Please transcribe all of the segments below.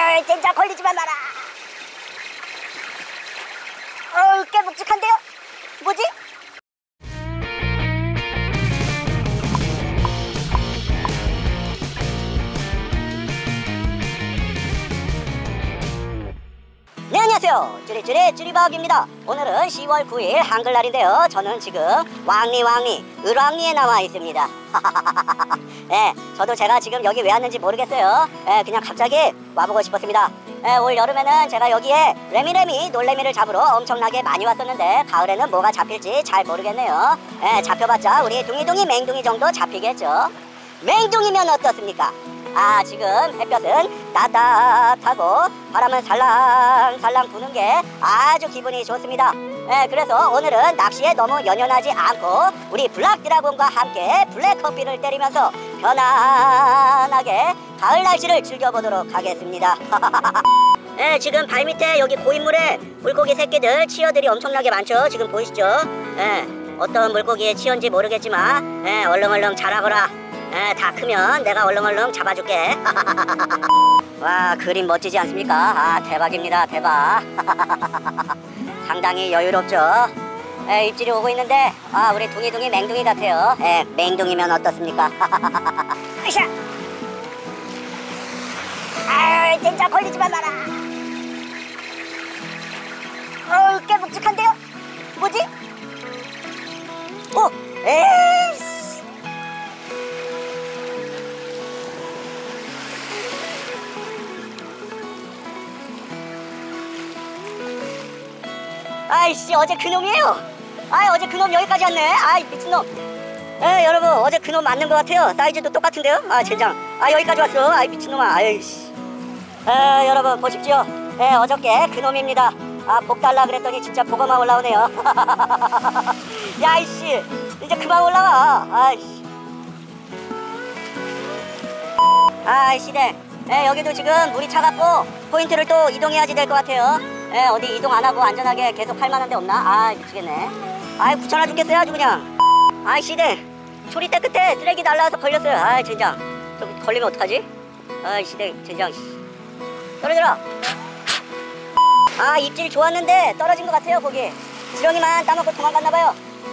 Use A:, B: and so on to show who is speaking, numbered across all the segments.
A: 아, 진짜 걸리지만 마라. 꽤 묵직한데요? 뭐지? 네, 안녕하세요. 쭈리바옥입니다. 오늘은 10월 9일 한글날인데요. 저는 지금 왕리 을왕리에 나와 있습니다. 네, 저도 제가 지금 여기 왜 왔는지 모르겠어요. 네, 그냥 갑자기 와보고 싶었습니다. 네, 올 여름에는 제가 여기에 레미레미, 놀래미를 잡으러 엄청나게 많이 왔었는데 가을에는 뭐가 잡힐지 잘 모르겠네요. 네, 잡혀봤자 우리 둥이둥이 맹둥이 정도 잡히겠죠. 맹둥이면 어떻습니까? 지금 햇볕은 따뜻하고 바람은 살랑살랑 부는 게 아주 기분이 좋습니다. 그래서 오늘은 낚시에 너무 연연하지 않고 우리 블락드라곤과 함께 블랙커피를 때리면서 편안하게 가을 날씨를 즐겨보도록 하겠습니다. 지금 발밑에 여기 고인물에 물고기 새끼들, 치어들이 엄청나게 많죠. 지금 보이시죠? 어떤 물고기의 치어인지 모르겠지만 얼렁얼렁 자라거라. 다 크면 내가 얼렁얼렁 잡아줄게. 와, 그림 멋지지 않습니까? 대박입니다. 대박. 상당히 여유롭죠. 입질이 오고 있는데 우리 둥이둥이 맹둥이 같아요. 맹둥이면 어떻습니까? 으쌰. 진짜 걸리지만 마라. 꽤 묵직한데요? 뭐지? 에이씨. 아이씨, 어제 그놈이에요. 어제 그놈 여기까지 왔네. 미친놈. 여러분, 어제 그놈 맞는 것 같아요. 사이즈도 똑같은데요. 젠장. 여기까지 왔어. 아이씨. 여러분 보십시오. 어저께 그놈입니다. 복 달라 그랬더니 진짜 복어만 올라오네요. 야, 이씨, 이제 그만 올라와. 아이씨네. 여기도 지금 물이 차갑고 포인트를 또 이동해야지 될 것 같아요. 어디 이동 안 하고 안전하게 계속 할 만한 데 없나? 미치겠네. 귀찮아 죽겠어요, 아주 그냥. 시대. 초리대 끝에 쓰레기 날라와서 걸렸어요. 젠장. 저 걸리면 어떡하지? 시대, 젠장. 떨어져라. 입질 좋았는데 떨어진 것 같아요, 거기. 지렁이만 따먹고 도망갔나봐요.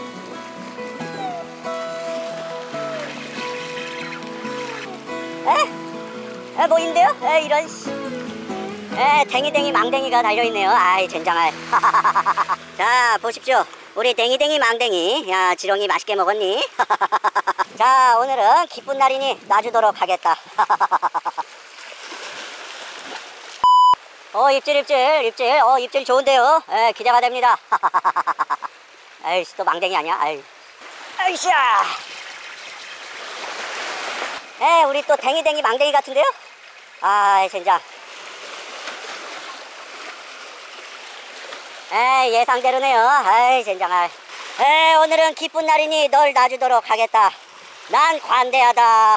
A: 뭐 있는데요? 이런 댕이댕이 망댕이가 달려있네요. 젠장할. 자, 보십시오. 우리 댕이댕이 망댕이. 야, 지렁이 맛있게 먹었니? 자, 오늘은 기쁜 날이니 놔주도록 하겠다. 입질. 입질 좋은데요. 기대가 됩니다. 또 망댕이 아니야? 아이씨야. 우리 또 댕이댕이 망댕이 같은데요? 젠장. 예상대로네요. 젠장할. 오늘은 기쁜 날이니 널 놔주도록 하겠다. 난 관대하다.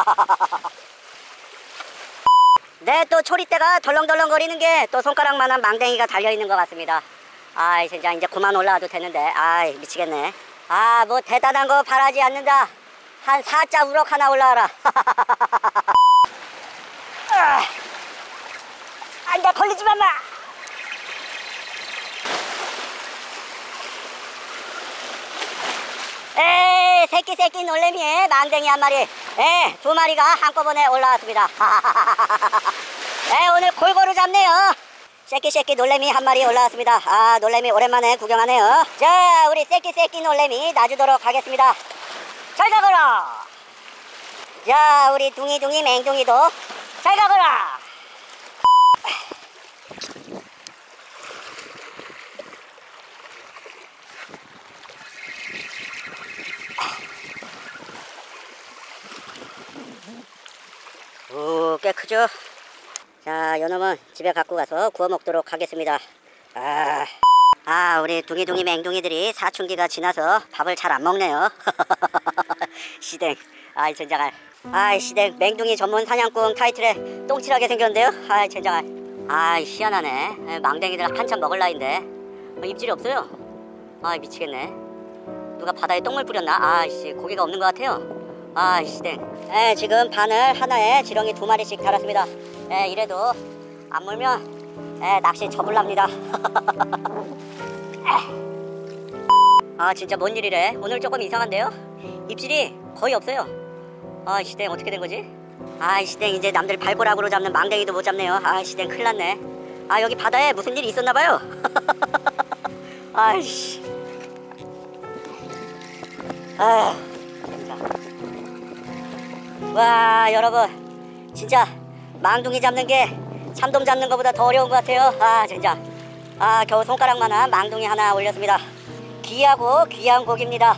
A: 네, 또 초리대가 덜렁덜렁 거리는 게 또 손가락만한 망댕이가 달려있는 것 같습니다. 젠장, 이제 그만 올라와도 되는데. 미치겠네. 뭐 대단한 거 바라지 않는다. 한 4자 우럭 하나 올라와라. 안돼, 걸리지만 마. 새끼 놀래미에 망댕이 한 마리. 2마리가 한꺼번에 올라왔습니다. 오늘 골고루 잡네요. 새끼 놀래미 한 마리 올라왔습니다. 놀래미 오랜만에 구경하네요. 자, 우리 새끼 놀래미 놔주도록 하겠습니다. 잘 가거라. 자, 우리 둥이둥이 맹둥이도 잘 가거라. 꽤 크죠? 자, 요놈은 집에 갖고 가서 구워 먹도록 하겠습니다. 우리 둥이둥이 맹둥이들이 사춘기가 지나서 밥을 잘 안 먹네요. 시댕. 젠장할. 시댕. 맹둥이 전문 사냥꾼 타이틀에 똥칠하게 생겼는데요. 젠장할. 희한하네. 망댕이들 한참 먹을 나인데 입질이 없어요. 미치겠네. 누가 바다에 똥물 뿌렸나? 고기가 없는 것 같아요. 시댕. 지금 바늘 하나에 지렁이 2마리씩 달았습니다. 이래도 안 물면 낚시 접을랍니다. 아 진짜 뭔 일이래. 오늘 조금 이상한데요? 입질이 거의 없어요. 아 시댕 어떻게 된 거지? 아 시댕 이제 남들 발가락으로 잡는 망댕이도 못 잡네요. 아 시댕 큰일 났네. 아 여기 바다에 무슨 일이 있었나봐요. 아이씨. 아 진짜. 와 여러분 진짜 망둥이 잡는 게 참돔 잡는 것보다 더 어려운 것 같아요. 아 진짜. 아 겨우 손가락만한 망둥이 하나 올렸습니다. 귀하고 귀한 고기입니다.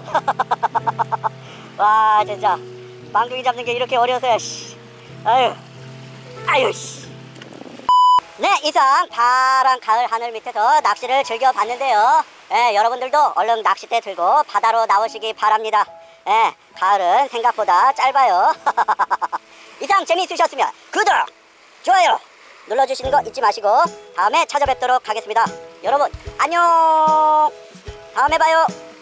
A: 와 진짜 망둥이 잡는 게 이렇게 어려서요. 씨. 아유 씨. 네 이상 파란 가을 하늘 밑에서 낚시를 즐겨봤는데요. 여러분들도 얼른 낚싯대 들고 바다로 나오시기 바랍니다. 가을은 생각보다 짧아요. 이상 재미있으셨으면 구독 좋아요 눌러주시는 거 잊지 마시고 다음에 찾아뵙도록 하겠습니다. 여러분 안녕. 다음에 봐요.